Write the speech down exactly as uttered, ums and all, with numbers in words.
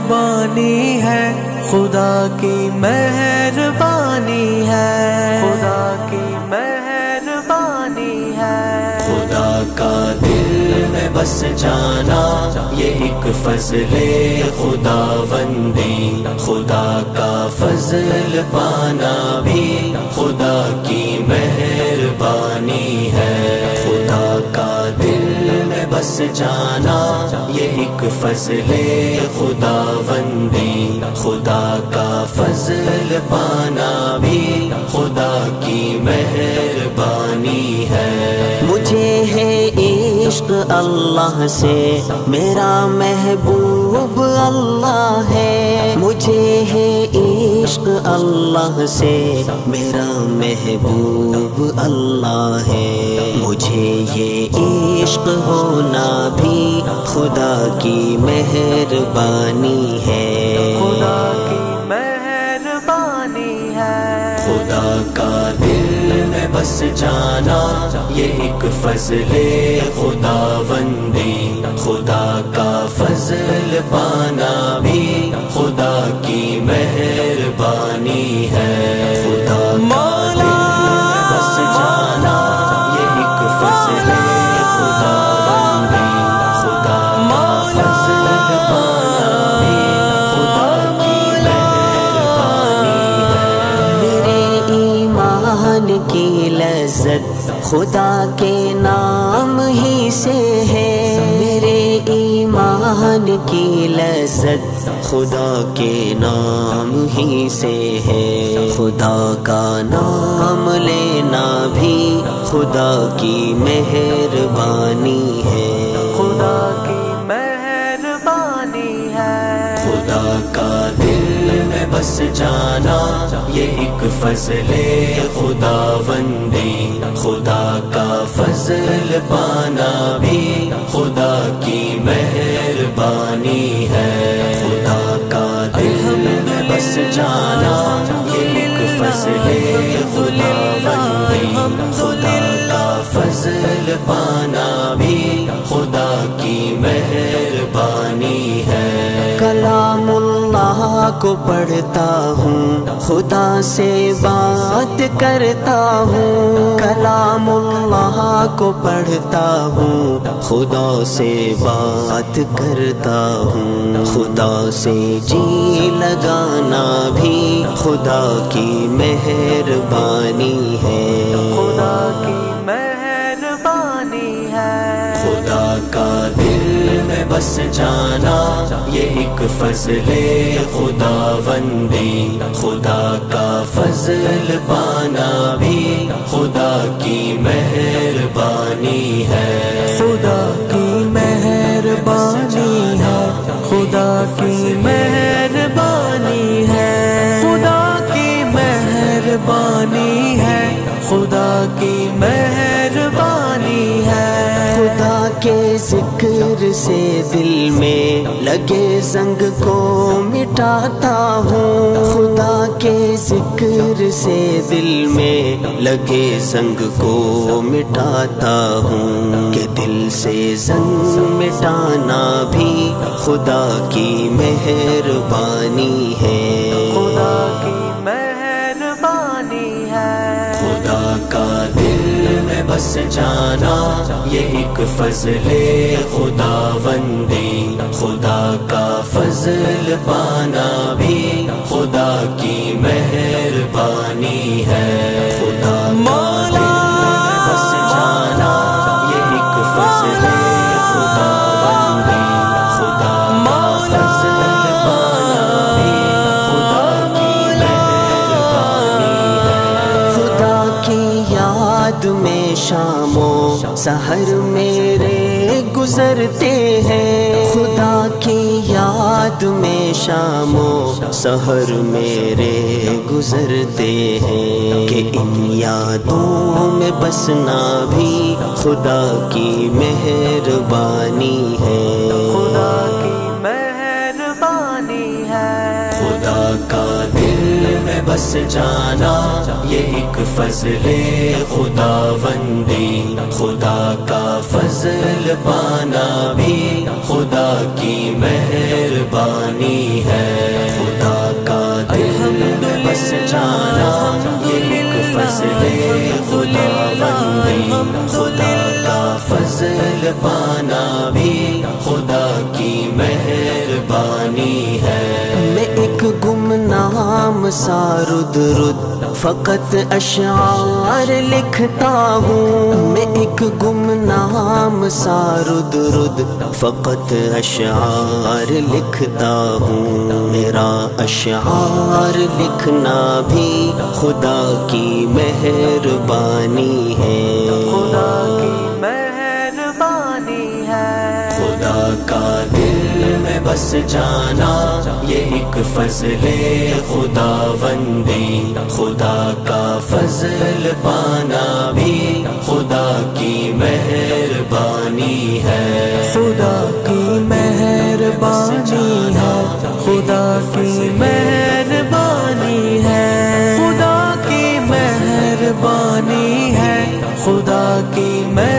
مہربانی ہے، خدا کی مہربانی ہے، خدا کی مہربانی ہے۔ خدا کا دل میں بس جانا یہ ایک فضل خداوندی، خدا کا فضل پانا بھی خدا کی مہربانی ہے۔ خدا کا دل میں بس جانا یہ ایک فضل خداوندی، خدا کا فضل پانا بھی خدا کی مہربانی ہے۔ مجھے ہے عشق اللہ سے، میرا محبوب اللہ ہے۔ مجھے ہے عشق اللہ سے، میرا محبوب اللہ ہے۔ مجھے یہ عشق ہونا بھی خدا کی مہربانی ہے، خدا کی مہربانی ہے۔ خدا کا دل میں بس جانا یہ ایک فضل خداوندی، خدا کا فضل پانا بھی خدا کی مہربانی ہے۔ خدا کا دل میں بس جانا یہ ایک فضل خداوندی، خدا کا فضل پانا بھی خدا کی مہربانی ہے۔ میرے ایمان کی لذت خدا کے نام ہی سے ہے، میرے ایمان کی لذت خدا کے نام ہی سے ہے۔ خدا کا نام لینا بھی خدا کی مہربانی ہے، خدا کی مہربانی ہے۔ خدا کا دل میں بس جانا یہ ایک فضل خداوندی، خدا کا فضل پانا بھی خدا کی مہربانی ہے۔ خدا کا دل میں بس جانا یہ ایک فضل خداوندی، خدا کا فضل پانا بھی خدا کی مہربانی ہے۔ کلام اللہ کو پڑھتا ہوں، خدا سے بات کرتا ہوں، کلام اللہ کو پڑھتا ہوں، خدا سے بات کرتا ہوں۔ خدا سے جی لگانا بھی خدا کی مہربانی ہے، خدا کی مہربانی ہے۔ خدا کا دل میں بس جانا یہ ایک فضل خداوندی، خدا کا فضل پانا بھی خدا کی مہربانی ہے۔ خدا کی مہربانی ہے، خدا کی مہربانی ہے، خدا کی مہربانی ہے، خدا کی مہربانی ہے۔ خدا کے ذکر سے دل میں لگے زنگ کو مٹاتا ہوں، خدا کے ذکر سے دل میں لگے زنگ کو مٹاتا ہوں، کہ دل سے زنگ مٹانا بھی خدا کی مہربانی ہے، خدا کی مہربانی ہے۔ خدا کا دل میں بس جانا یہ ایک فضل خداوندی، خدا کا فضل پانا بھی خدا کی مہربانی ہے۔ خدا کا دل میں بس جانا یہ ایک فضل خداوندی، خدا کا فضل پانا بھی خدا کی مہربانی ہے۔ خدا کی یاد میں شام و سحر میرے گزرتے ہیں، خدا کی یاد میں شام و سحر میرے گزرتے ہیں، کہ ان یادوں میں بسنا بھی خدا کی مہربانی ہے، خدا کی مہربانی ہے۔ خدا کا دل میں بس جانا یہ ایک فضل خداوندی، خدا کا فضل پانا بھی خدا کی مہربانی پانا بھی خدا کی مہربانی ہے۔ میں ایک گمنام سا رد رد فقط اشعار لکھتا ہوں، میں ایک گمنام سا رد رد فقط اشعار لکھتا ہوں۔ میرا اشعار لکھنا بھی خدا کی مہربانی ہے، خدا کی مہربانی ہے۔ خدا کا دل میں بس جانا یہ ایک فضل خداوندی، خدا کا فضل پانا بھی خدا کی مہربانی ہے۔ خدا کی مہربانی ہے، خدا کی مہربانی ہے، خدا کی مہربانی ہے، خدا کی مہربانی